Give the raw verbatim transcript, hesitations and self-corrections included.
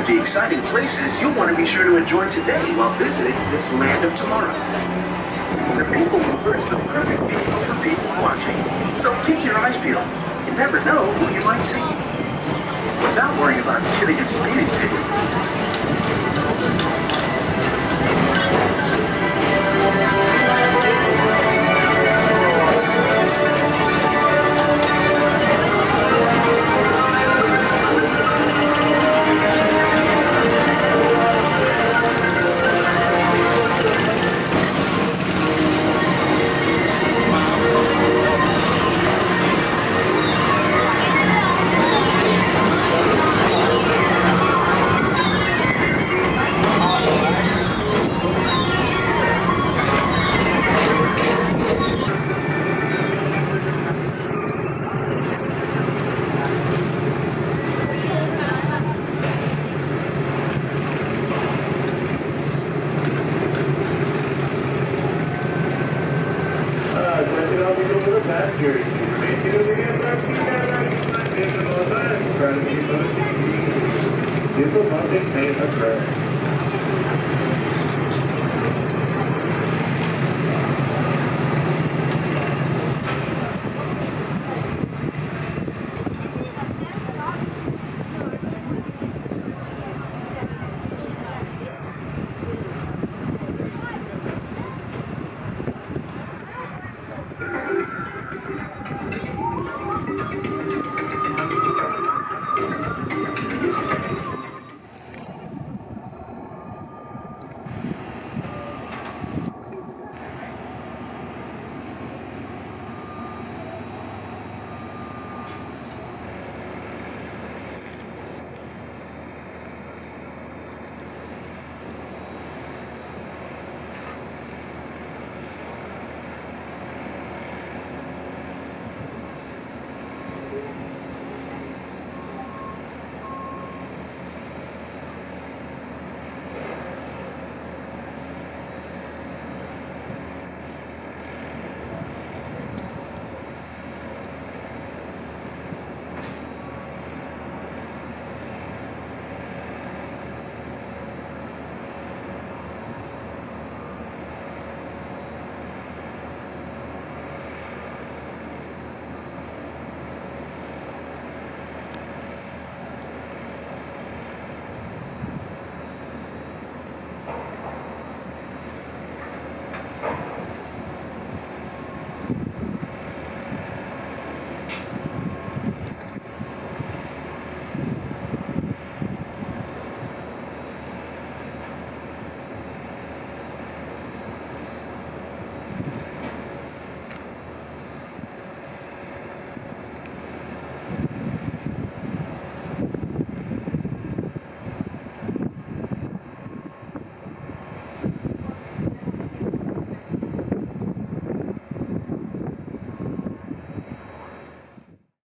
could be exciting places you'll want to be sure to enjoy today while visiting this land of tomorrow. The People Mover is the perfect vehicle for people watching, so keep your eyes peeled. You never know who you might see. Without worrying about getting a speeding ticket. People want to pay a credit.